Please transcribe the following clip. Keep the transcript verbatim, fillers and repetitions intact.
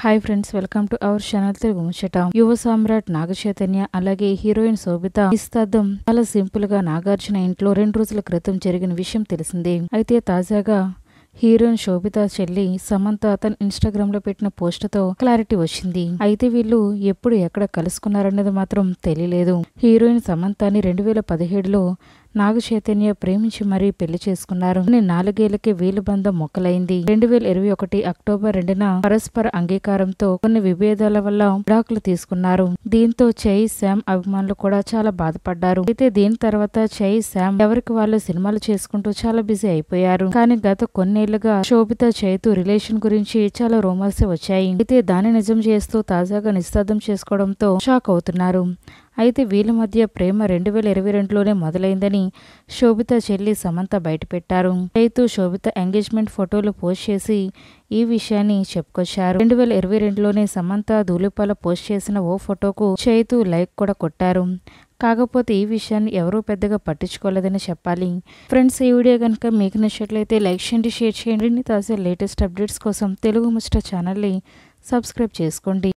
Hi friends, welcome to our channel Telugu ముచ్చట. యువ సామ్రాట్ నాగ చైతన్య అలాగే హీరోయిన్ శోభిత నిశ్శబ్దం చాలా సింపుల్ గా నాగార్జున ఇంట్లో రెండు రోజుల క్రితం జరిగిన విషయం తెలిసిందే. అయితే తాజాగా హీరోయిన్ శోభిత చెల్లి సమంత తన ఇన్స్టాగ్రామ్ లో పెట్టిన పోస్ట్ తో క్లారిటీ వచ్చింది. అయితే వీళ్ళు ఎప్పుడు ఎక్కడ కలుసుకున్నారన్నది మాత్రం తెలియలేదు. హీరోయిన్ సమంతని రెండు వేల పదిహేడులో నాగ చైతన్య ప్రేమించి మరీ పెళ్లి చేసుకున్నారు. నాలుగేళ్లకి వీలు బంధం మొక్కలైంది. రెండు వేల ఇరవై ఒకటి అక్టోబర్ రెండున పరస్పర అంగీకారంతో కొన్ని విభేదాల వల్ల విడాకులు తీసుకున్నారు. దీంతో చై శామ్ అభిమానులు కూడా చాలా బాధపడ్డారు. అయితే దీని తర్వాత చై శామ్ ఎవరికి వాళ్ళు సినిమాలు చేసుకుంటూ చాలా బిజీ అయిపోయారు. కానీ గత కొన్నేళ్లుగా శోభిత చైతు రిలేషన్ గురించి చాలా రూమర్స్ వచ్చాయి. అయితే దాన్ని నిజం చేస్తూ తాజాగా నిశ్శబ్దం చేసుకోవడంతో షాక్ అవుతున్నారు. అయితే వీళ్ళ మధ్య ప్రేమ రెండు వేల ఇరవై రెండులోనే మొదలైందని శోభిత చెల్లి సమంత బయటపెట్టారు. చైతు శోభిత ఎంగేజ్మెంట్ ఫోటోలు పోస్ట్ చేసి ఈ విషయాన్ని చెప్పుకొచ్చారు. రెండు వేల ఇరవై రెండులోనే సమంత ధూళిపాల పోస్ట్ చేసిన ఓ ఫోటోకు చైతు లైక్ కూడా కొట్టారు. కాకపోతే ఈ విషయాన్ని ఎవరూ పెద్దగా పట్టించుకోలేదని చెప్పాలి. ఫ్రెండ్స్, ఈ వీడియో కనుక మీకు నచ్చినట్లయితే లైక్ చేయండి, షేర్ చేయండి. తాజా లేటెస్ట్ అప్డేట్స్ కోసం తెలుగు ముచ్చట ఛానల్ని సబ్స్క్రైబ్ చేసుకోండి.